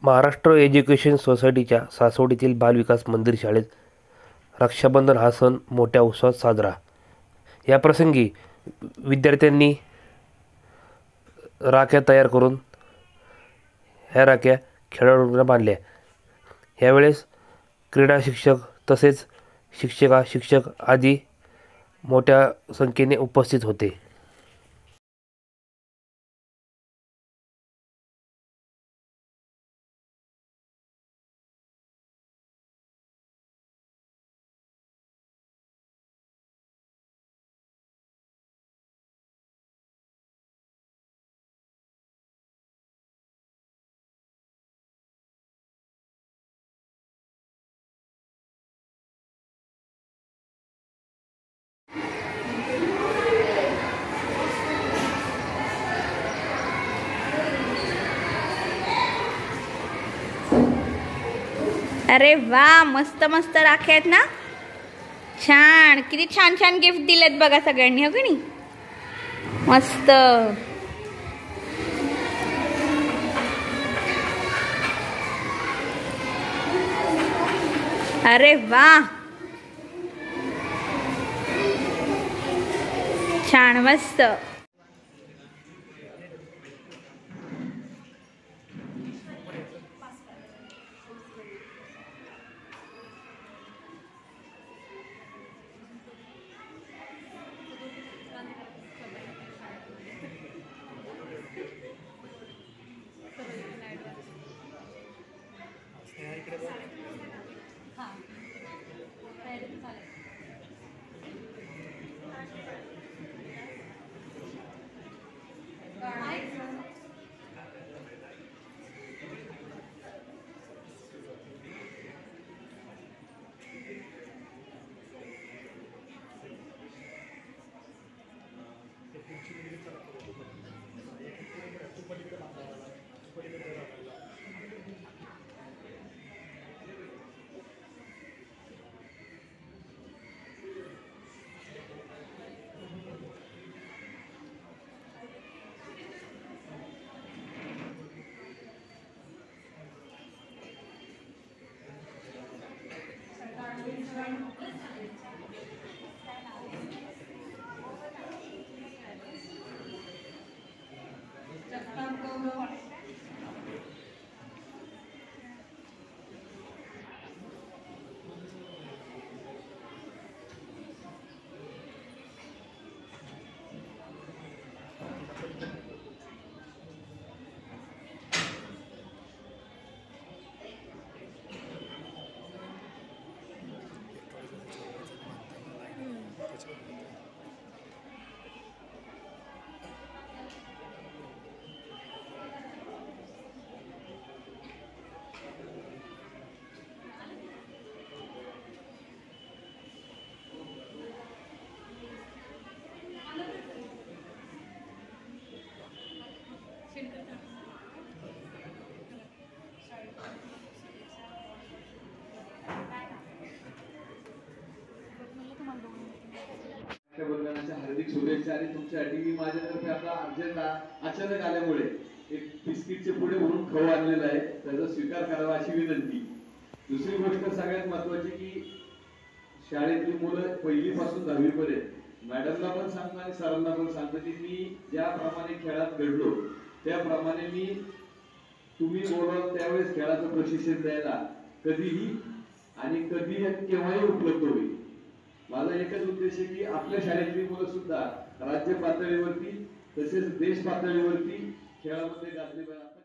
Maharashtra education सोसायटीच्या सासवडीतील बालविकास मंदिर शाळेत रक्षाबंधन हा सण मोठ्या उत्साहात साजरा. या प्रसंगी विद्यार्थ्यांनी राख्या तयार करून ह्या राख्या खेळाडूंना बांधल्या. यावेळेस क्रीडा शिक्षक तसेच शिक्षक आदी मोठ्या संख्येने उपस्थित होते. अरे वा, मस्त मस्त राख्या आहेत ना. छान, किती छान छान गिफ्ट दिलेत बघा सगळ्यांनी, हो की नाही. मस्त. अरे वा, छान मस्त. रक्षाबंधनाच्या हार्दिक शुभेच्छा. आणि तुमच्यासाठी मी माझ्यातर्फे आपला अर्जंट अचानक आल्यामुळे एक बिस्किटचे पुढे म्हणून खाऊ आणलेला आहे, त्याचा स्वीकार करावा अशी विनंती. दुसरी गोष्ट सगळ्यात महत्वाची की शाळेतली मुलं पहिलीपासून 10वी पर्यंत मॅडमला पण सांगतो आणि सरांना पण सांगतो की मी ज्याप्रमाणे खेळात घडलो त्याप्रमाणे मी तुम्ही बोलाल त्यावेळेस खेळाचं प्रशिक्षण द्यायला कधीही आणि कधी केव्हाही उपलब्ध होईल. माझा एकच उद्देश आहे की आपल्या शाळेतली मुलं सुद्धा राज्य पातळीवरती तसेच देश पातळीवरती खेळामध्ये गाजली पाहिजे.